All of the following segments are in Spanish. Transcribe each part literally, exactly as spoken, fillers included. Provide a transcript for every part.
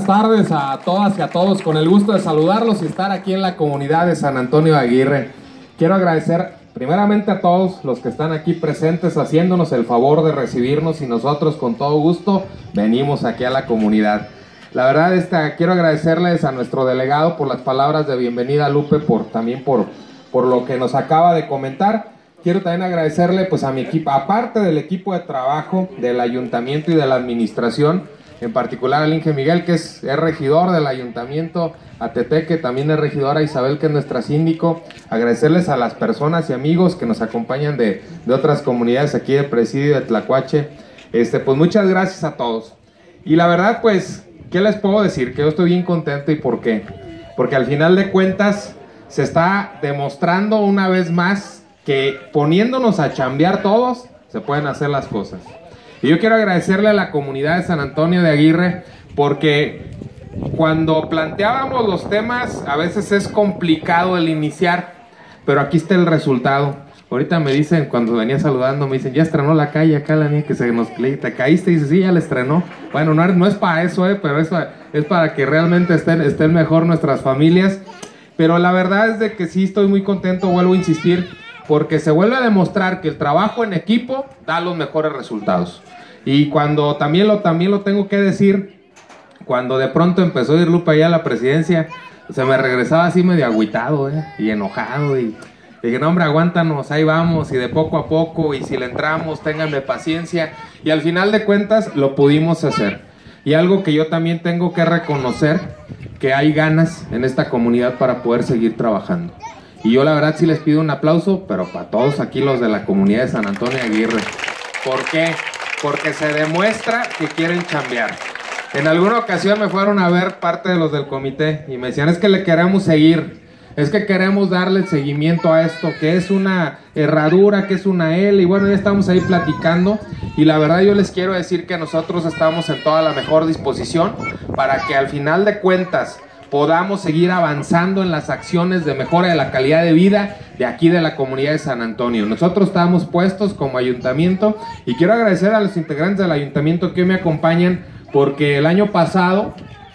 buenas tardes a todas y a todos. Con el gusto de saludarlos y estar aquí en la comunidad de San Antonio de Aguirre. Quiero agradecer primeramente a todos los que están aquí presentes haciéndonos el favor de recibirnos, y nosotros con todo gusto venimos aquí a la comunidad. La verdad, esta, quiero agradecerles a nuestro delegado por las palabras de bienvenida, Lupe, por, también por, por lo que nos acaba de comentar. Quiero también agradecerle pues a mi equipo, aparte del equipo de trabajo del ayuntamiento y de la administración, en particular al Inge Miguel, que es, es regidor del ayuntamiento, a Tete, que también es regidora, Isabel, que es nuestra síndico. Agradecerles a las personas y amigos que nos acompañan de, de otras comunidades aquí del presidio de Tlacuache. Este, pues muchas gracias a todos. Y la verdad, pues, ¿qué les puedo decir? Que yo estoy bien contento. ¿Y por qué? Porque al final de cuentas se está demostrando una vez más que poniéndonos a chambear todos, se pueden hacer las cosas. Y yo quiero agradecerle a la comunidad de San Antonio de Aguirre, porque cuando planteábamos los temas, a veces es complicado el iniciar, pero aquí está el resultado. Ahorita me dicen, cuando venía saludando, me dicen, ya estrenó la calle acá, la niña que se nos te caíste, y dice, sí, ya la estrenó. Bueno, no, no es para eso, eh, pero es para, es para que realmente estén, estén mejor nuestras familias. Pero la verdad es de que sí estoy muy contento, vuelvo a insistir, porque se vuelve a demostrar que el trabajo en equipo da los mejores resultados. Y cuando también lo, también lo tengo que decir, cuando de pronto empezó a ir Lupe allá a la presidencia, se me regresaba así medio agüitado, ¿eh? Y enojado, y dije, no hombre, aguántanos, ahí vamos, y de poco a poco, y si le entramos, ténganme paciencia, y al final de cuentas lo pudimos hacer. Y algo que yo también tengo que reconocer, que hay ganas en esta comunidad para poder seguir trabajando. Y yo la verdad sí les pido un aplauso, pero para todos aquí los de la comunidad de San Antonio de Aguirre. ¿Por qué? Porque se demuestra que quieren chambear. En alguna ocasión me fueron a ver parte de los del comité y me decían, es que le queremos seguir, es que queremos darle seguimiento a esto, que es una herradura, que es una L, y bueno, ya estamos ahí platicando, y la verdad yo les quiero decir que nosotros estamos en toda la mejor disposición para que al final de cuentas podamos seguir avanzando en las acciones de mejora de la calidad de vida de aquí de la comunidad de San Antonio. Nosotros estamos puestos como ayuntamiento, y quiero agradecer a los integrantes del ayuntamiento que hoy me acompañan, porque el año pasado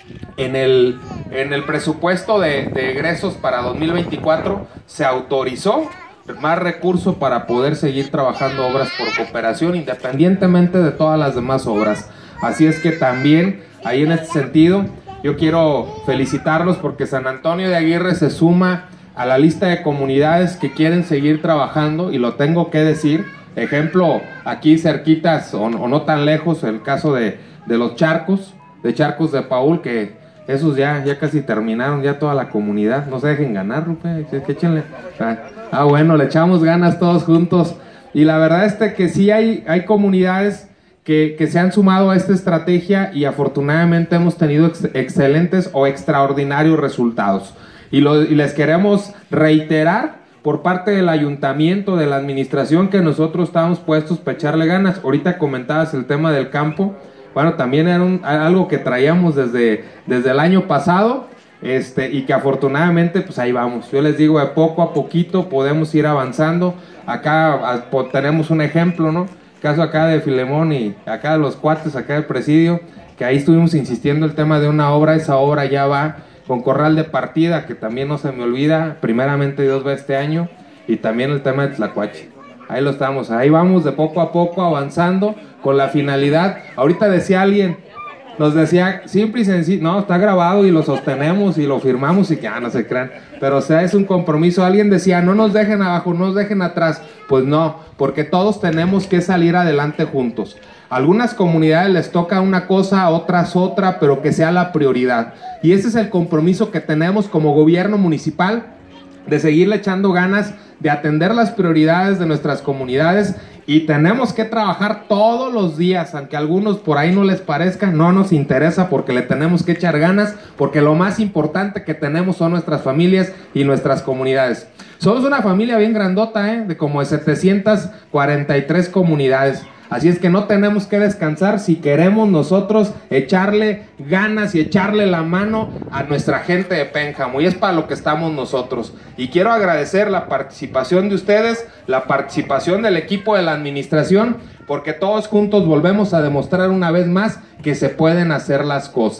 en el, en el presupuesto de, de egresos para dos mil veinticuatro se autorizó más recursos para poder seguir trabajando obras por cooperación, independientemente de todas las demás obras. Así es que también ahí en este sentido yo quiero felicitarlos, porque San Antonio de Aguirre se suma a la lista de comunidades que quieren seguir trabajando, y lo tengo que decir. Ejemplo, aquí cerquitas o, o no tan lejos, el caso de, de los charcos, de Charcos de Paúl, que esos ya, ya casi terminaron, ya toda la comunidad. No se dejen ganar, Rupe, que échenle. Ah, bueno, le echamos ganas todos juntos. Y la verdad es que sí hay, hay comunidades Que, que se han sumado a esta estrategia, y afortunadamente hemos tenido ex, excelentes o extraordinarios resultados. Y, lo, y les queremos reiterar por parte del ayuntamiento, de la administración, que nosotros estamos puestos para echarle ganas. Ahorita comentabas el tema del campo. Bueno, también era un, algo que traíamos desde, desde el año pasado, este, y que afortunadamente pues ahí vamos. Yo les digo, de poco a poquito podemos ir avanzando. Acá a, tenemos un ejemplo, ¿no? Caso acá de Filemón y acá de los cuates, acá del presidio, que ahí estuvimos insistiendo el tema de una obra. Esa obra ya va con corral de partida, que también no se me olvida, primeramente Dios va este año, y también el tema de Tlacuache. Ahí lo estamos, ahí vamos de poco a poco avanzando con la finalidad. Ahorita decía alguien, nos decía, simple y sencillo, no, está grabado y lo sostenemos y lo firmamos y que, ah, no se crean, pero o sea, es un compromiso. Alguien decía, no nos dejen abajo, no nos dejen atrás. Pues no, porque todos tenemos que salir adelante juntos. A algunas comunidades les toca una cosa, a otras otra, pero que sea la prioridad. Y ese es el compromiso que tenemos como gobierno municipal, de seguirle echando ganas, de atender las prioridades de nuestras comunidades. Y tenemos que trabajar todos los días, aunque a algunos por ahí no les parezca, no nos interesa, porque le tenemos que echar ganas, porque lo más importante que tenemos son nuestras familias y nuestras comunidades. Somos una familia bien grandota, ¿eh? De como de setecientas cuarenta y tres comunidades. Así es que no tenemos que descansar si queremos nosotros echarle ganas y echarle la mano a nuestra gente de Pénjamo, y es para lo que estamos nosotros. Y quiero agradecer la participación de ustedes, la participación del equipo de la administración, porque todos juntos volvemos a demostrar una vez más que se pueden hacer las cosas.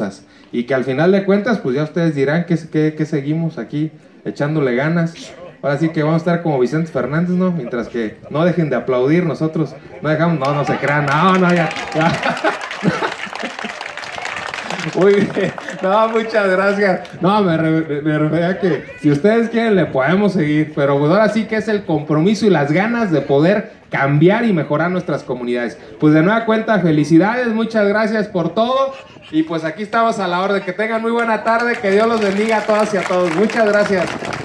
y que al final de cuentas, pues ya ustedes dirán que, que, que seguimos aquí echándole ganas. Ahora sí que vamos a estar como Vicente Fernández, ¿no? Mientras que no dejen de aplaudir, nosotros no dejamos, no, no se crean, no, no, ya, ya. Muy bien, no, muchas gracias. No, me, re, me refería que si ustedes quieren le podemos seguir, pero pues ahora sí que es el compromiso y las ganas de poder cambiar y mejorar nuestras comunidades. Pues de nueva cuenta, felicidades, muchas gracias por todo, y pues aquí estamos a la orden. Que tengan muy buena tarde, que Dios los bendiga a todas y a todos. Muchas gracias.